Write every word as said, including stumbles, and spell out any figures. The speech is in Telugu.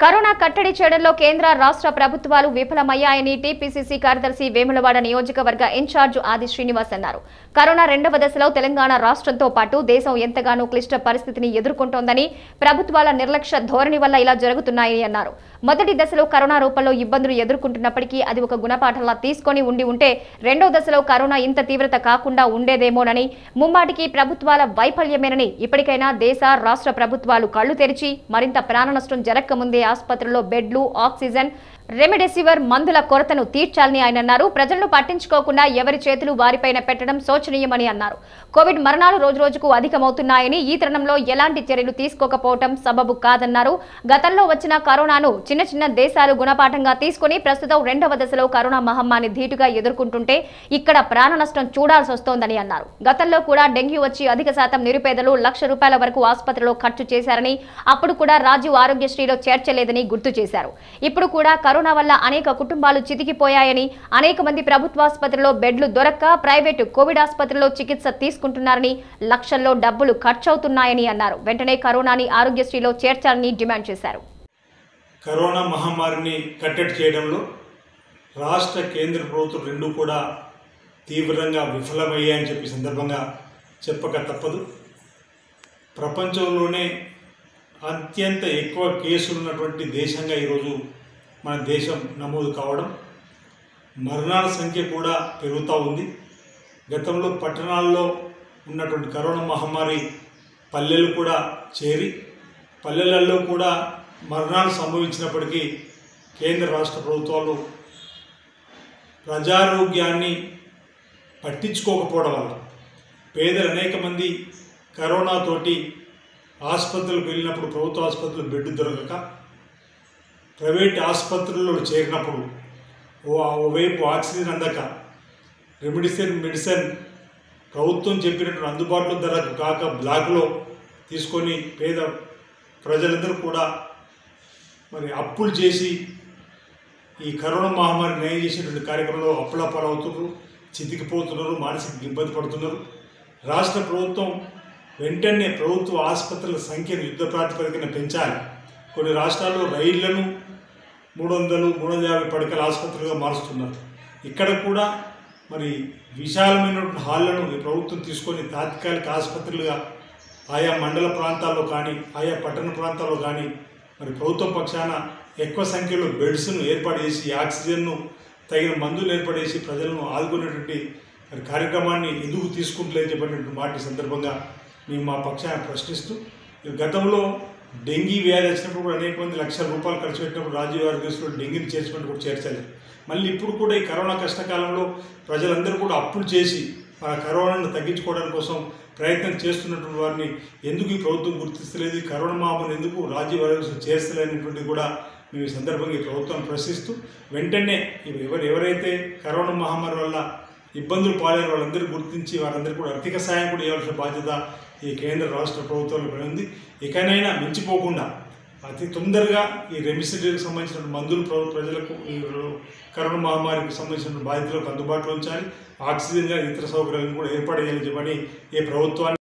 కరోనా కట్టడి చేయడంలో కేంద్ర రాష్ట్ర ప్రభుత్వాలు విఫలమయ్యాయని టీపీసీసీ కార్యదర్శి వేములవాడ నియోజకవర్గ ఇన్ఛార్జ్ ఆది శ్రీనివాస్ అన్నారు. కరోనా రెండవ దశలో తెలంగాణ రాష్ట్రంతో పాటు దేశం ఎంతగానో క్లిష్ట పరిస్థితిని ఎదుర్కొంటోందని, ప్రభుత్వాల నిర్లక్ష్య ధోరణి వల్ల ఇలా జరుగుతున్నాయని అన్నారు. మొదటి దశలో కరోనా రూపంలో ఇబ్బందులు ఎదుర్కొంటున్నప్పటికీ అది ఒక గుణపాఠంలా తీసుకొని ఉండి ఉంటే రెండో దశలో కరోనా ఇంత తీవ్రత కాకుండా ఉండేదేమోనని, ముమ్మాటికి ప్రభుత్వాల వైఫల్యమేనని, ఇప్పటికైనా దేశ రాష్ట్ర ప్రభుత్వాలు కళ్లు తెరిచి మరింత ప్రాణ నష్టం జరగకముందే ఆసుపత్రుల్లో బెడ్లు, ఆక్సిజన్, రెమిడెసివిర్ మందుల కొరతను తీర్చాలని ఆయన అన్నారు. ప్రజలను పట్టించుకోకుండా ఎవరి చేతులు వారిపైన పెట్టడం శోచనీయమని అన్నారు. కోవిడ్ మరణాలు రోజురోజుకు అధికమవుతున్నాయని, ఈ తరుణంలో ఎలాంటి చర్యలు తీసుకోకపోవడం సబబు కాదన్నారు. గతంలో వచ్చిన కరోనాను చిన్న చిన్న దేశాలు గుణపాఠంగా తీసుకుని ప్రస్తుతం రెండవ దశలో కరోనా మహమ్మారిని ధీటుగా ఎదుర్కొంటుంటే ఇక్కడ ప్రాణ నష్టం చూడాల్సి వస్తోందని అన్నారు. గతంలో కూడా డెంగ్యూ వచ్చి అధిక శాతం నిరుపేదలు లక్ష రూపాయల వరకు ఆసుపత్రిలో ఖర్చు చేశారని, అప్పుడు కూడా రాజీవ్ ఆరోగ్యశ్రీలో చేర్చలేదని గుర్తు చేశారు. ఇప్పుడు కూడా కరోనా వల్ల అనేక కుటుంబాలు చితికిపోయాయని, అనేక మంది ప్రభుత్వాసుపత్రిలో బెడ్లు దొరక్క ప్రైవేటు కోవిడ్ ఆసుపత్రిలో చికిత్స తీసుకుంటున్నారని, లక్షల్లో డబ్బులు ఖర్చవుతున్నాయని అన్నారు. వెంటనే కరోనాని ఆరోగ్యశ్రీలో చేర్చాలని డిమాండ్ చేశారు. కరోనా మహమ్మారిని కట్టడి చేయడంలో రాష్ట్ర కేంద్ర ప్రభుత్వం రెండు కూడా తీవ్రంగా విఫలమయ్యాయని చెప్పి సందర్భంగా చెప్పక తప్పదు. ప్రపంచంలోనే అత్యంత ఎక్కువ కేసులు ఉన్నటువంటి దేశంగా ఈరోజు మన దేశం నమోదు కావడం, మరణాల సంఖ్య కూడా పెరుగుతూ ఉంది. గతంలో పట్టణాల్లో ఉన్నటువంటి కరోనా మహమ్మారి పల్లెలు కూడా చేరి పల్లెలలో కూడా మరణాలు సంభవించినప్పటికీ కేంద్ర రాష్ట్ర ప్రభుత్వాలు ప్రజారోగ్యాన్ని పట్టించుకోకపోవడం వల్ల పేదలు అనేక మంది కరోనాతోటి ఆసుపత్రులకు వెళ్ళినప్పుడు ప్రభుత్వ ఆసుపత్రులు బెడ్ దొరకక ప్రైవేట్ ఆసుపత్రుల్లో చేరినప్పుడు ఓ ఓవైపు ఆక్సిజన్ అందక రెమిడిసిన్ మెడిసిన్ ప్రభుత్వం చెప్పినట్టు అందుబాటులో ధరకు కాక బ్లాక్లో తీసుకొని పేద ప్రజలందరూ కూడా మరి అప్పులు చేసి ఈ కరోనా మహమ్మారి నయం చేసేటువంటి కార్యక్రమంలో అప్పుల పాలవుతున్నారు, చితికిపోతున్నారు, మానసిక ఇబ్బంది పడుతున్నారు. రాష్ట్ర ప్రభుత్వం వెంటనే ప్రభుత్వ ఆసుపత్రుల సంఖ్యను యుద్ధ ప్రాతిపదికన పెంచాలి. కొన్ని రాష్ట్రాల్లో రైళ్లను మూడు వందలు మూడు వందల యాభై పడకల ఆసుపత్రులుగా మారుస్తున్నారు. ఇక్కడ కూడా మరి విశాలమైనటువంటి హాళ్లను ఈ ప్రభుత్వం తీసుకొని తాత్కాలిక ఆసుపత్రులుగా ఆయా మండల ప్రాంతాల్లో కానీ ఆయా పట్టణ ప్రాంతాల్లో కానీ మరి ప్రభుత్వం పక్షాన ఎక్కువ సంఖ్యలో బెడ్స్ను ఏర్పాటు చేసి ఆక్సిజన్ను తగిన మందులు ఏర్పాటు చేసి ప్రజలను ఆదుకునేటువంటి మరి కార్యక్రమాన్ని ఎందుకు తీసుకుంటలేని చెప్పినటువంటి మాట సందర్భంగా మేము మా పక్షాన ప్రశ్నిస్తూ, గతంలో డెంగీ వ్యాధి వచ్చినప్పుడు కూడా అనేక మంది లక్షల రూపాయలు ఖర్చు పెట్టినప్పుడు రాజీవ్ ఆరోగ్యశ్రీలో డెంగీని చేర్చినట్టు కూడా చేర్చలేదు. మళ్ళీ ఇప్పుడు కూడా ఈ కరోనా కష్టకాలంలో ప్రజలందరూ కూడా అప్పులు చేసి ఆ కరోనాను తగ్గించుకోవడం కోసం ప్రయత్నం చేస్తున్నటువంటి వారిని ఎందుకు ఈ ప్రభుత్వం గుర్తిస్తలేదు, కరోనా మహమ్మారిని ఎందుకు రాజీవ్ ఆరోగ్యశ్రీ చేర్చలేనటువంటిది కూడా మేము ఈ సందర్భంగా ఈ ప్రభుత్వాన్ని ప్రశ్నిస్తూ, వెంటనే ఎవరు ఎవరైతే కరోనా మహమ్మారి వల్ల ఇబ్బందులు పాలైన వాళ్ళందరూ గుర్తించి వారందరికీ కూడా ఆర్థిక సాయం కూడా ఇవ్వాల్సిన బాధ్యత ఈ కేంద్ర రాష్ట్ర ప్రభుత్వాలపై ఉంది. ఇకనైనా మించిపోకుండా అతి తొందరగా ఈ రెమిడిసివిర్కి సంబంధించిన మందులు ప్రజలకు కరోనా మహమ్మారికి సంబంధించిన బాధితులకు అందుబాటులో ఉంచాలి. ఆక్సిజన్ ఇతర సౌకర్యాలను కూడా ఏర్పాటు చేయాలని చెప్పని ఈ ప్రభుత్వాన్ని